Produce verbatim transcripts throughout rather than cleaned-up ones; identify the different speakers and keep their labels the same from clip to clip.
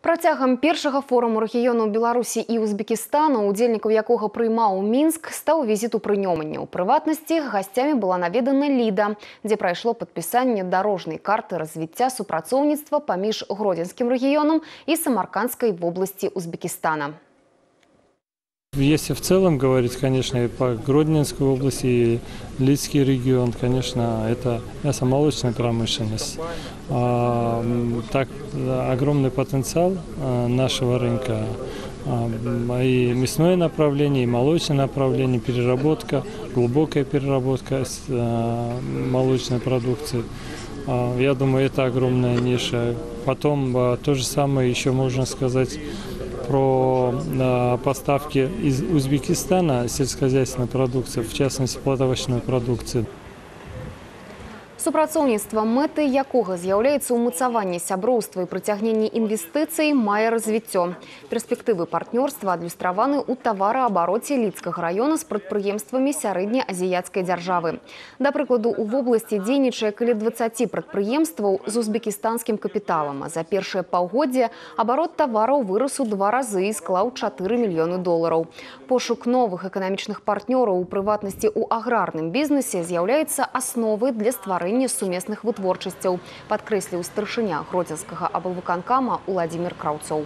Speaker 1: Працягам першага форуму рэгіёну Беларусі і Узбекістану, удзельнікаў якога прыймаў Мінск, стаў візіт у прынёманне. У прыватнасці гасцямі была наведана Ліда, дзе прайшло падпісанне дарожнай карты развіцця супрацоўніцтва паміж Гродзенскім рэгіёнам і Самаркандскай вобласці Узбекистана.
Speaker 2: Если в целом говорить, конечно, и по Гродненской области, и Лидский регион, конечно, это мясомолочная промышленность. А, так, огромный потенциал а, нашего рынка. А, и мясное направление, и молочное направление, переработка, глубокая переработка а, молочной продукции. А, я думаю, это огромная ниша. Потом а, то же самое еще можно сказать про э, поставки из Узбекистана сельскохозяйственной продукции, в частности плодовочной продукции.
Speaker 1: Супрацоўніцтва, мэтай якога з'яўляецца ўмацаванне сяброўства і прыцягненне інвестыцый, мае развіццё. Перспектывы партнёрства адлюстраваны ў тавараабароце Лідскага раёна з прадпрыемствамі сярэднеазіяцкай дзяржавы. Да прыкладу, у вобласці дзейнічае каля дваццаці прадпрыемстваў з узбекістанскім капіталам, а за першае паўгоддзе абарот тавараў вырас у два разы і склаў чатыры мільёны долараў. Пошук новых эканамічных партнёраў, у прыватнасці ў аграрным бізнесе, з'яўляецца асновай для стварэння сумесных вытворчасцяў, падкрэсліў старшыня Гродзенскага аблвыканкама Владимир Краўцоў.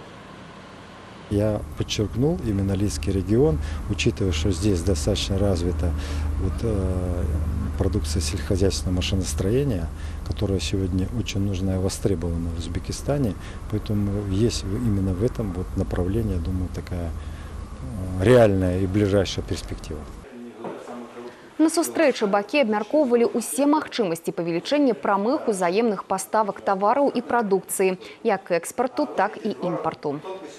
Speaker 3: Я подчеркнул именно Лидский регион, учитывая, что здесь достаточно развита вот, э, продукция сельскохозяйственного машиностроения, которая сегодня очень нужна и востребована в Узбекистане. Поэтому есть именно в этом вот направлении, я думаю, такая э, реальная и ближайшая перспектива.
Speaker 1: На сустрэчы бакі абмяркоўвалі ўсе магчымасці павелічэння прамых узаемных паставак тавараў і прадукцыі, як экспарту, так і імпарту.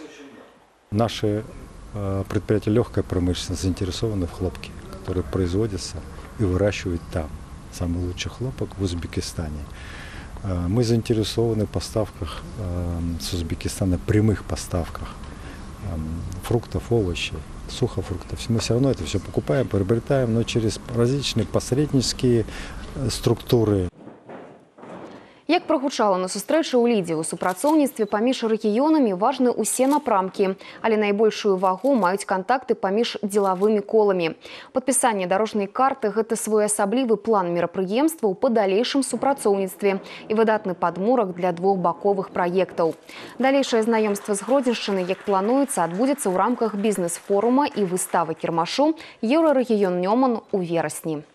Speaker 3: Наши э, предприятия легкой промышленности заинтересованы в хлопке, который производится и выращивают там. Самый лучший хлопок в Узбекистане. Э, мы заинтересованы в поставках э, с Узбекистана, прямых поставках э, фруктов, овощей, сухофруктов. Мы все равно это все покупаем, приобретаем, но через различные посреднические структуры.
Speaker 1: Як прагучала на сустрэчы ў Лідзе, у супрацоўніцтве паміж рэгіёнамі важны ўсе напрамкі, але найбольшую вагу маюць кантакты паміж дзелавымі коламі. Падпісанне дарожнай карты – гэта своеасаблівы план мерапрыемстваў па далейшым супрацоўніцтве і выдатны падмурак для двухбаковых праектаў. Далейшае знаёмства з Гродзеншчынай, як плануецца, адбудзецца ў рамках бізнес-форума і выставы кірмашу «Еўрарэгіён Нёман» у верасні.